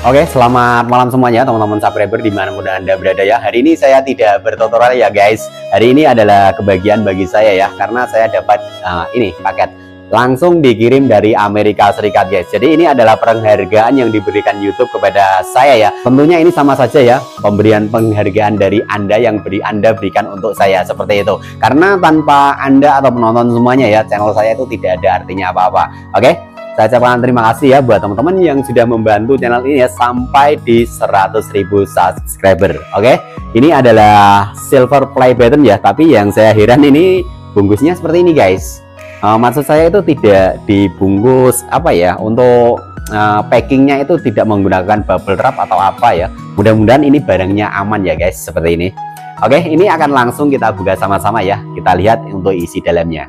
Oke, selamat malam semuanya teman-teman subscriber dimanapun Anda berada ya. Hari ini saya tidak bertutorial ya guys. Hari ini adalah kebahagiaan bagi saya ya, karena saya dapat ini paket langsung dikirim dari Amerika Serikat guys. Jadi ini adalah penghargaan yang diberikan YouTube kepada saya ya. Tentunya ini sama saja ya, pemberian penghargaan dari Anda yang Anda berikan untuk saya, seperti itu. Karena tanpa Anda atau penonton semuanya ya, channel saya itu tidak ada artinya apa-apa. Oke, saya ucapkan terima kasih ya buat teman-teman yang sudah membantu channel ini ya sampai di 100.000 subscriber. Oke, ini adalah silver play button ya, tapi yang saya heran ini bungkusnya seperti ini guys. Maksud saya itu tidak dibungkus apa ya, untuk packingnya itu tidak menggunakan bubble wrap atau apa ya. Mudah-mudahan ini barangnya aman ya guys, seperti ini. Oke, ini akan langsung kita buka sama-sama ya. Kita lihat untuk isi dalamnya.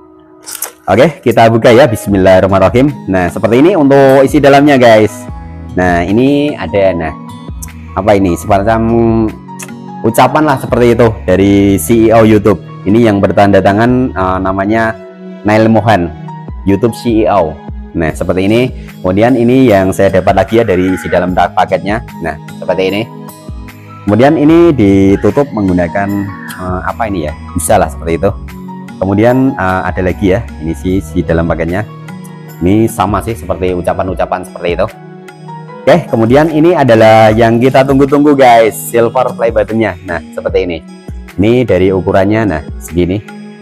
Oke, kita buka ya, bismillahirrahmanirrahim. Nah, seperti ini untuk isi dalamnya guys. Nah, ini ada, apa ini, semacam ucapan lah seperti itu dari CEO YouTube. Ini yang bertanda tangan namanya Nail Mohan, YouTube CEO. Nah, seperti ini. Kemudian ini yang saya dapat lagi ya dari isi dalam paketnya. Nah, seperti ini. Kemudian ini ditutup menggunakan apa ini ya, bisa lah seperti itu. Kemudian ada lagi ya, ini sih dalam paketnya. Ini sama sih seperti ucapan-ucapan seperti itu. Oke, kemudian ini adalah yang kita tunggu-tunggu guys, silver play buttonnya. Nah, seperti ini. Ini dari ukurannya, nah segini.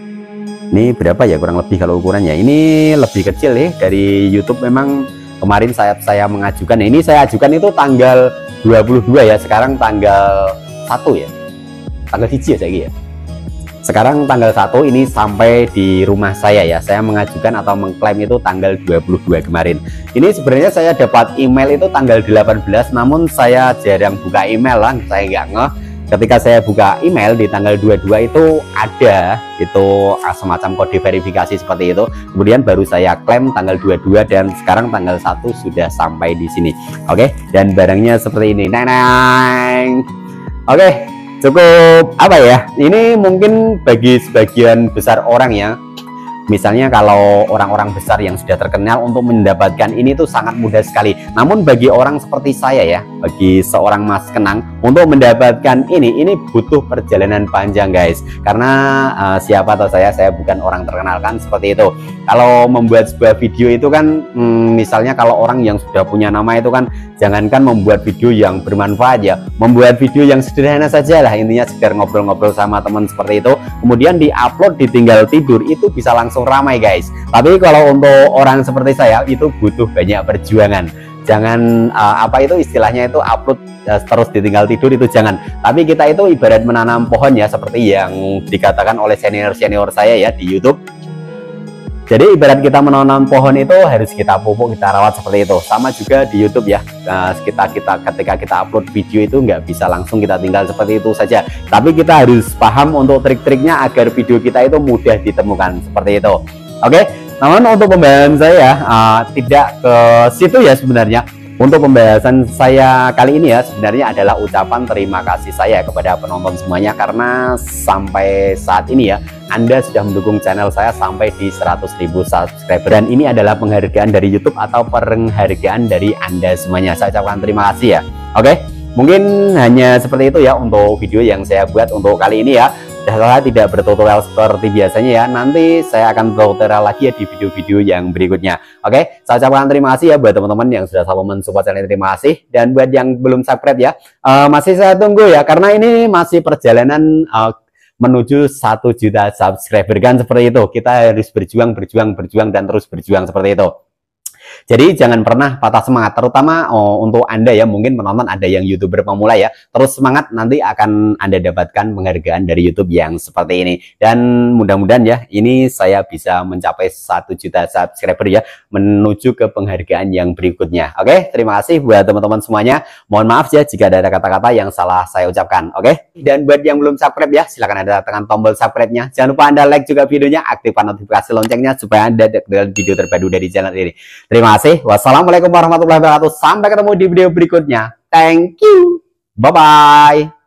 Ini berapa ya kurang lebih kalau ukurannya? Ini lebih kecil nih dari YouTube. Memang kemarin saya mengajukan. Ini saya ajukan itu tanggal 22 ya. Sekarang tanggal 1 ya. Tanggal 1 ya. Sekarang tanggal 1 ini sampai di rumah saya ya. Saya mengajukan atau mengklaim itu tanggal 22 kemarin. Ini sebenarnya saya dapat email itu tanggal 18, namun saya jarang buka email lah, saya nggak ngeh. Ketika saya buka email di tanggal 22 itu ada itu semacam kode verifikasi seperti itu. Kemudian baru saya klaim tanggal 22 dan sekarang tanggal 1 sudah sampai di sini. Oke, dan barangnya seperti ini. Neneng. Oke. Cukup apa ya, ini mungkin bagi sebagian besar orang ya, misalnya kalau orang-orang besar yang sudah terkenal untuk mendapatkan ini tuh sangat mudah sekali. Namun bagi orang seperti saya ya, bagi seorang Mas Kenang untuk mendapatkan ini butuh perjalanan panjang guys. Karena siapa tahu saya bukan orang terkenal kan, seperti itu. Kalau membuat sebuah video itu kan misalnya kalau orang yang sudah punya nama itu kan, jangankan membuat video yang bermanfaat ya, membuat video yang sederhana saja lah, intinya sekedar ngobrol-ngobrol sama teman seperti itu, kemudian diupload ditinggal tidur, itu bisa langsung ramai guys. Tapi kalau untuk orang seperti saya itu butuh banyak perjuangan. Jangan apa itu istilahnya itu upload terus ditinggal tidur, itu jangan. Tapi kita itu ibarat menanam pohon ya, seperti yang dikatakan oleh senior-senior saya ya di YouTube. Jadi ibarat kita menanam pohon itu harus kita pupuk, kita rawat seperti itu. Sama juga di YouTube ya, ketika kita upload video itu nggak bisa langsung kita tinggal seperti itu saja. Tapi kita harus paham untuk trik-triknya agar video kita itu mudah ditemukan seperti itu. Oke, namun untuk pembahasan saya tidak ke situ ya sebenarnya. Untuk pembahasan saya kali ini ya sebenarnya adalah ucapan terima kasih saya kepada penonton semuanya, karena sampai saat ini ya Anda sudah mendukung channel saya sampai di 100.000 subscriber, dan ini adalah penghargaan dari YouTube atau penghargaan dari Anda semuanya. Saya ucapkan terima kasih ya. Oke, mungkin hanya seperti itu ya untuk video yang saya buat untuk kali ini ya. Saya tidak bertutorial seperti biasanya ya, nanti saya akan tutorial lagi ya di video-video yang berikutnya. Oke, saya ucapkan terima kasih ya buat teman-teman yang sudah selalu mensupport channel ini, terima kasih. Dan buat yang belum subscribe ya, masih saya tunggu ya, karena ini masih perjalanan menuju 1 juta subscriber kan, seperti itu. Kita harus berjuang dan terus berjuang seperti itu. Jadi jangan pernah patah semangat, terutama untuk Anda ya, mungkin penonton ada yang YouTuber pemula ya, terus semangat, nanti akan Anda dapatkan penghargaan dari YouTube yang seperti ini. Dan mudah-mudahan ya ini saya bisa mencapai 1 juta subscriber ya, menuju ke penghargaan yang berikutnya. Oke, terima kasih buat teman-teman semuanya. Mohon maaf ya jika ada kata-kata yang salah saya ucapkan. Oke, dan buat yang belum subscribe ya, silahkan Anda tekan tombol subscribe-nya. Jangan lupa Anda like juga videonya, aktifkan notifikasi loncengnya supaya Anda dapat video terbaru dari channel ini. Terima kasih. Wassalamualaikum warahmatullahi wabarakatuh. Sampai ketemu di video berikutnya. Thank you. Bye-bye.